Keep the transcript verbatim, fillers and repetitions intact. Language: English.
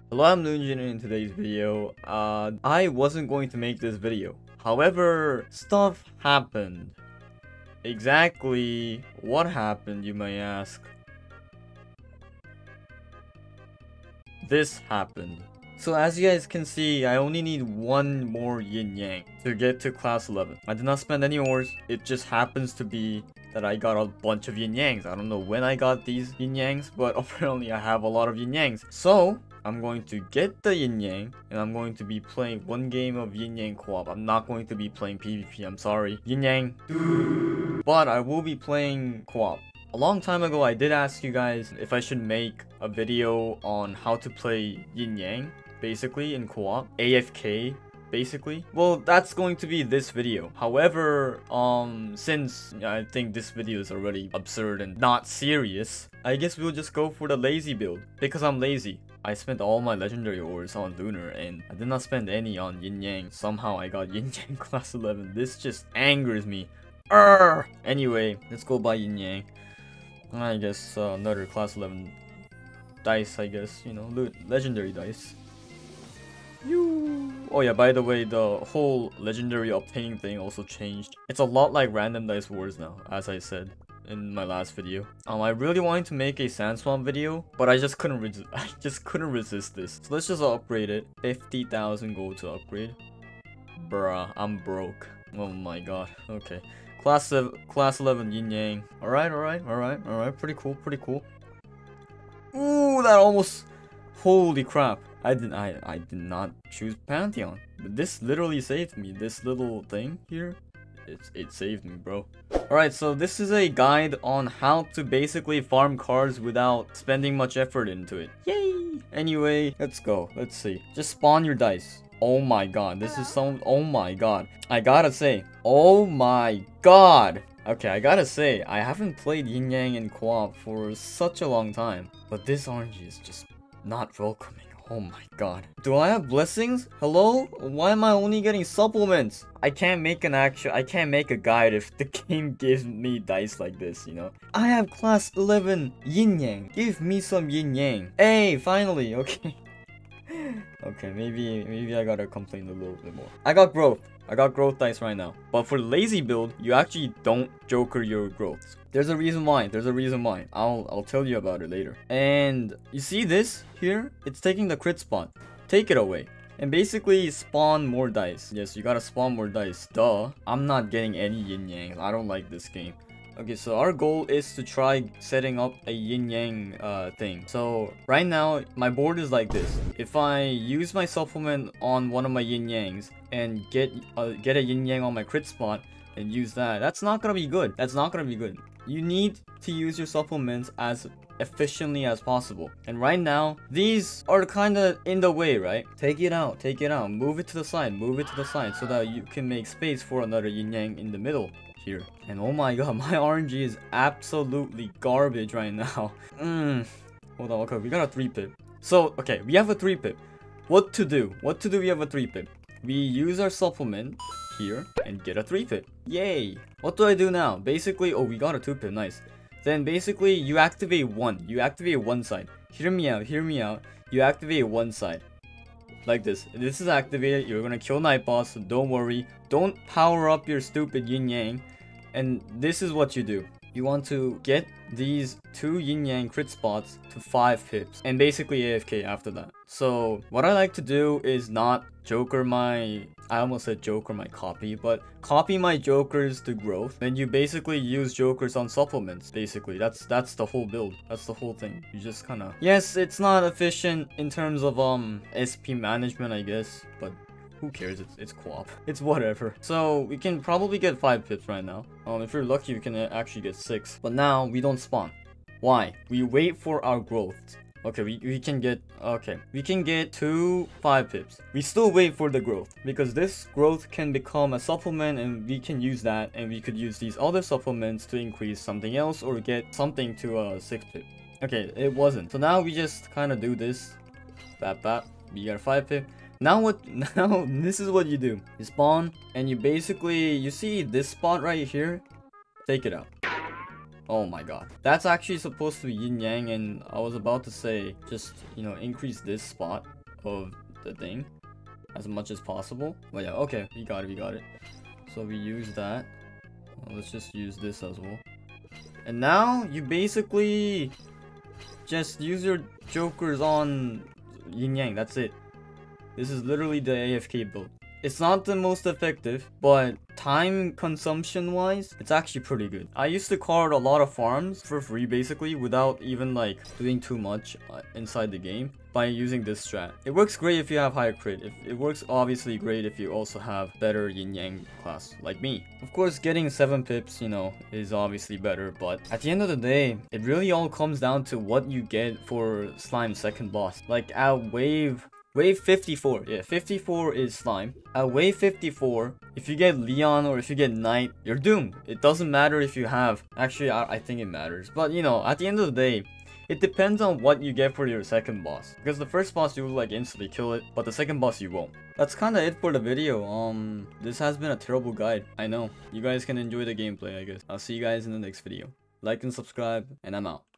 Hello, I'm Loonjin, and in today's video, uh, I wasn't going to make this video. However, stuff happened. Exactly what happened, you may ask. This happened. So as you guys can see, I only need one more yin yang to get to class eleven. I did not spend any ores. It just happens to be that I got a bunch of yin yangs. I don't know when I got these yin yangs, but apparently I have a lot of yin yangs. So I'm going to get the yin yang, and I'm going to be playing one game of yin yang co-op. I'm not going to be playing PvP. I'm sorry, yin yang, but I will be playing co-op. A long time ago, I did ask you guys if I should make a video on how to play yin yang, basically in co-op, A F K. Basically, well, that's going to be this video. However, um since I think this video is already absurd and not serious, I guess we'll just go for the lazy build because I'm lazy. I spent all my legendary ores on Lunar and I did not spend any on Yin Yang. Somehow I got Yin Yang class eleven. This just angers me. Urgh! Anyway, let's go buy Yin Yang. I guess uh, another class eleven dice, I guess, you know, le legendary dice. You. Oh yeah, by the way, the whole legendary obtaining thing also changed. It's a lot like random dice wars now, as I said in my last video. Um, I really wanted to make a sand swamp video, but I just couldn't resist. I just couldn't resist this. So let's just upgrade it. fifty thousand gold to upgrade. Bruh, I'm broke. Oh my god. Okay, class seven, class eleven yin yang. All right, all right, all right, all right. Pretty cool, pretty cool. Ooh, that almost. Holy crap. I did I I did not choose Pantheon. But this literally saved me. This little thing here, it, it saved me, bro. Alright, so this is a guide on how to basically farm cards without spending much effort into it. Yay! Anyway, let's go. Let's see. Just spawn your dice. Oh my god, this is some. Oh my god. I gotta say. Oh my god. Okay, I gotta say, I haven't played Yin Yang in co-op for such a long time. But this orange is just not welcoming. Oh my god. Do I have blessings? Hello? Why am I only getting supplements? I can't make an actual- I can't make a guide if the game gives me dice like this, you know? I have class eleven yin yang. Give me some yin yang. Hey, finally, okay. Okay, maybe maybe I gotta complain a little bit more. I got growth. I got growth dice right now. But for the lazy build, you actually don't joker your growths. There's a reason why. There's a reason why. I'll I'll tell you about it later. And you see this here? It's taking the crit spot. Take it away. And basically spawn more dice. Yes, you gotta spawn more dice. Duh. I'm not getting any yin yang. I don't like this game. Okay, so our goal is to try setting up a yin yang uh, thing. So right now, my board is like this. If I use my supplement on one of my yin yangs and get uh, get a yin yang on my crit spot and use that, that's not gonna be good. That's not gonna be good. You need to use your supplements as efficiently as possible. And right now, these are kind of in the way, right? Take it out, take it out, move it to the side, move it to the side so that you can make space for another yin yang in the middle. Here. And oh my god, my R N G is absolutely garbage right now. Mm. Hold on, okay, we got a three pip. So, okay, we have a three pip. What to do? What to do we have a three pip? We use our supplement here and get a three pip. Yay! What do I do now? Basically, oh, we got a two pip, nice. Then basically, you activate one. You activate one side. Hear me out, hear me out. You activate one side. Like this. This is activated. You're gonna kill Night Boss, so don't worry. Don't power up your stupid yin yang. And this is what you do. You want to get these two yin yang crit spots to five pips and basically A F K after that. So what I like to do is not joker my, I almost said joker my copy, but copy my jokers to growth. Then you basically use jokers on supplements. Basically, that's that's the whole build. That's the whole thing. You just kind of, yes, it's not efficient in terms of um S P management, I guess, but who cares? It's, it's co-op. It's whatever. So we can probably get five pips right now. Um, if you're lucky, we can actually get six. But now we don't spawn. Why? We wait for our growth. Okay, we, we can get, okay, we can get two five pips. We still wait for the growth because this growth can become a supplement and we can use that, and we could use these other supplements to increase something else or get something to a six pip. Okay, it wasn't. So now we just kind of do this. Bap bap. We got a five pip. Now what, now this is what you do. You spawn and you basically, you see this spot right here? Take it out. Oh my god. That's actually supposed to be yin yang, and I was about to say, just, you know, increase this spot of the thing as much as possible. But yeah, okay, we got it, we got it. So we use that. Well, let's just use this as well. And now you basically just use your jokers on yin yang. That's it. This is literally the A F K build. It's not the most effective, but time consumption wise, it's actually pretty good. I used to card a lot of farms for free basically without even like doing too much uh, inside the game by using this strat. It works great if you have higher crit. If, it works obviously great if you also have better yin yang class like me. Of course, getting seven pips, you know, is obviously better, but at the end of the day, it really all comes down to what you get for Slime's second boss. Like at wave Wave fifty-four, yeah, fifty-four is Slime. At wave fifty-four, if you get Leon or if you get Knight, you're doomed. It doesn't matter if you have, actually I, I think it matters. But you know, at the end of the day, it depends on what you get for your second boss. Because the first boss you will like instantly kill it, but the second boss you won't. That's kinda it for the video. Um, this has been a terrible guide, I know. You guys can enjoy the gameplay, I guess. I'll see you guys in the next video. Like and subscribe, and I'm out.